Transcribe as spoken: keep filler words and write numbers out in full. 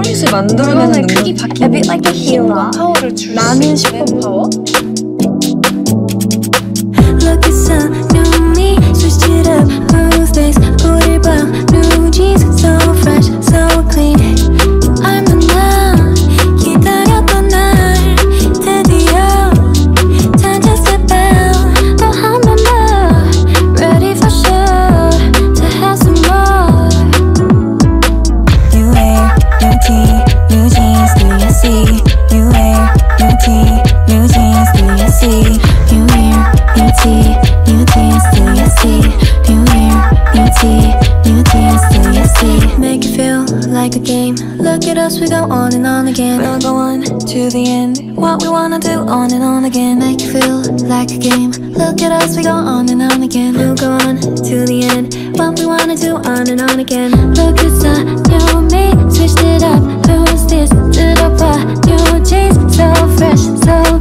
타깃을 만들어내는 물건의 능력. 크기 바뀌는 A bit like a hero. 파워를 줄 수 나는 있는 슈퍼파워. Look at some new me, switched it up, move this, booty bar, new jeans, so fresh, so clean. I'm the now, 기다렸던 날, 드디어 찾았을 뻔. 또 한 번 더, ready for sure, to have some more. New hair, new tee, new jeans, do you see? New hair, new tee, new jeans, do you see? New hair, new tee, new jeans, do you see? New hair, new tee, new jeans, do you see? Make it feel like a game. Look at us, we go on and on again. We'll go on to the end. What we wanna do on and on again. Make it feel like a game. Look at us, we go on and on again. We'll go on to the end. What we wanna do on and on again. Look at the new me, switched it up. Who's this? Did I buy new jeans? So fresh, so